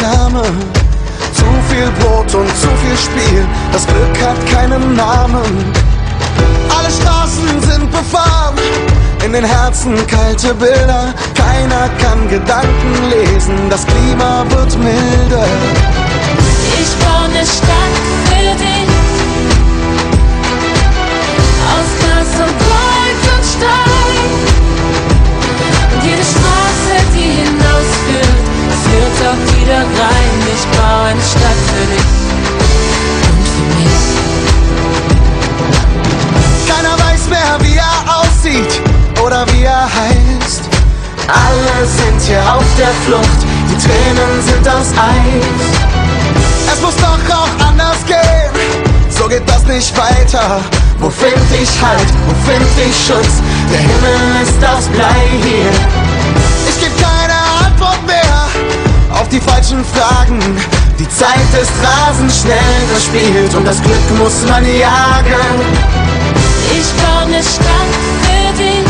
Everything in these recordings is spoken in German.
Wärme. Zu viel Brot und zu viel Spiel, das Glück hat keinen Namen. Alle Straßen sind befahren, in den Herzen kalte Bilder. Keiner kann Gedanken lesen, das Klima wird milder. Ich baue eine Stadt für dich, aus Glas und Gold und Stein. Und jede Straße, die hinausführt, führt auch wieder rein. Ich baue eine Stadt für dich und für mich. Keiner weiß mehr, wie er aussieht oder wie er heißt. Alle sind hier auf der Flucht, die Tränen sind aus Eis. Es muss doch auch anders gehen, so geht das nicht weiter. Wo find ich Halt, wo find ich Schutz? Der Himmel ist aus Blei hier. Ich geb keine Antwort mehr auf die falschen Fragen. Die Zeit ist rasend schnell verspielt und das Glück muss man jagen. Ich baue eine Stadt für dich,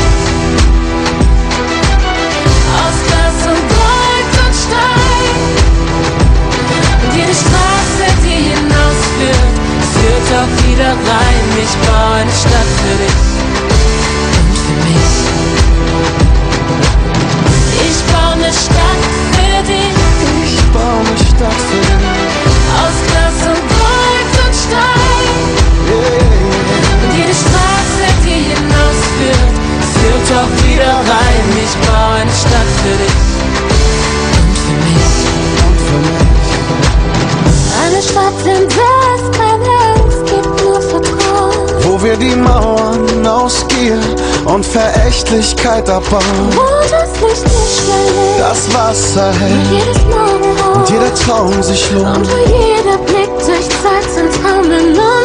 aus Glas und Gold und Stein. Und jede Straße, die hinausführt, führt auch wieder rein. Ich baue eine Stadt für dich und für mich. Ich baue eine Stadt für dich, Ich baue eine Stadt für dich. aus Glas und Gold und Stein. Und jede Straße, die hinausführt, führt auch wieder rein. Ich baue eine Stadt für dich und für mich. Und für mich. Eine Stadt, in der es keine Angst gibt, nur Vertrauen. Wo wir die Mauern aus Gier und Verächtlichkeit abbauen. Wo das Licht nicht schnell Das Wasser ist, hält jedes Morgenrot. und jeder Traum sich Und lohnt. wo jeder Blick durch Zeit zum Taumeln